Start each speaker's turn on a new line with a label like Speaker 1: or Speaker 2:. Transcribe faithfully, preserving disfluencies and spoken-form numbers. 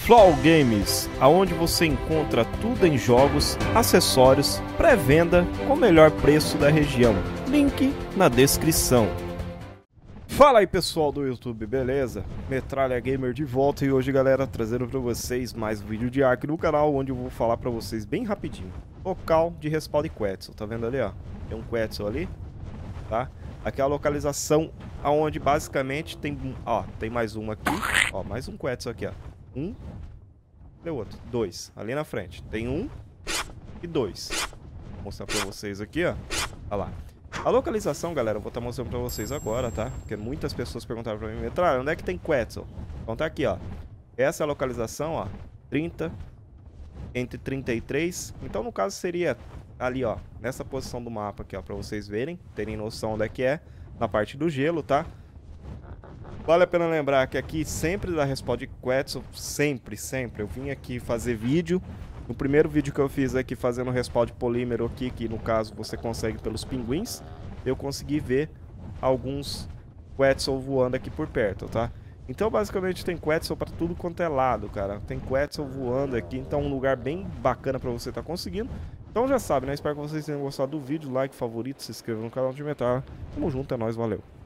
Speaker 1: Flow Games, aonde você encontra tudo em jogos, acessórios, pré-venda com o melhor preço da região. Link na descrição. Fala aí pessoal do YouTube, beleza? Metralha Gamer de volta e hoje, galera, trazendo pra vocês mais um vídeo de Ark no canal, onde eu vou falar pra vocês bem rapidinho. Local de respawn de Quetzal, tá vendo ali, ó? Tem um Quetzal ali, tá? Aqui é a localização aonde basicamente tem, ó, tem mais um aqui, ó, mais um Quetzal aqui, ó. Um, e outro, dois, ali na frente. Tem um e dois. Vou mostrar pra vocês aqui, ó. Olha lá. A localização, galera, eu vou estar mostrando pra vocês agora, tá? Porque muitas pessoas perguntaram pra mim, Metralha, onde é que tem Quetzal? Então tá aqui, ó. Essa é a localização, ó. trinta, entre trinta e três. Então, no caso, seria ali, ó. Nessa posição do mapa aqui, ó. Pra vocês verem, terem noção onde é que é. Na parte do gelo, tá? Vale a pena lembrar que aqui sempre dá respawn de Quetzal, sempre, sempre. Eu vim aqui fazer vídeo. No primeiro vídeo que eu fiz aqui fazendo respawn de polímero aqui, que no caso você consegue pelos pinguins, eu consegui ver alguns Quetzal voando aqui por perto, tá? Então basicamente tem Quetzal para tudo quanto é lado, cara. Tem Quetzal voando aqui, então é um lugar bem bacana para você estar tá conseguindo. Então já sabe, né? Espero que vocês tenham gostado do vídeo, like, favorito, se inscreva no canal de Metralha. Tamo junto, é nóis, valeu!